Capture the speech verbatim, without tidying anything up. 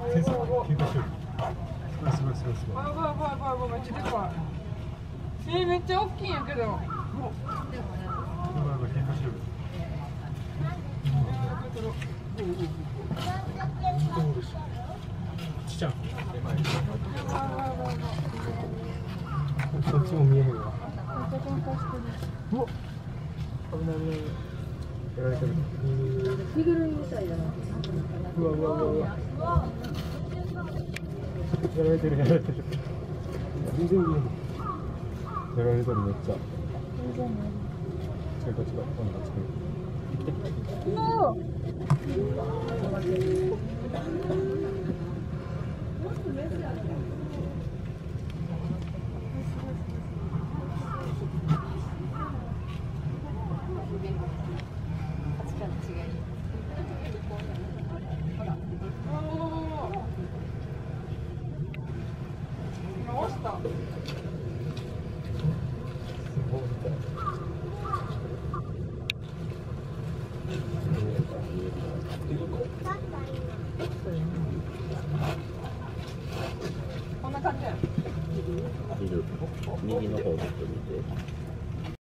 先生、喧嘩してる。すごいすごいすごいすごい。 わわわわわめっちゃでかい。えー、めっちゃ大きいんやけど。 今なんか喧嘩してる。ちっちゃん。そっちも見えへんわ。うわ。危ない危ない。やられてる。 着ぐるみみたいだな。 うわうわうわうわ。やられてるやられてる。全然見えへん。やられてるめっちゃ。違うこっちか。今度こっち来る。 うわ。 直した。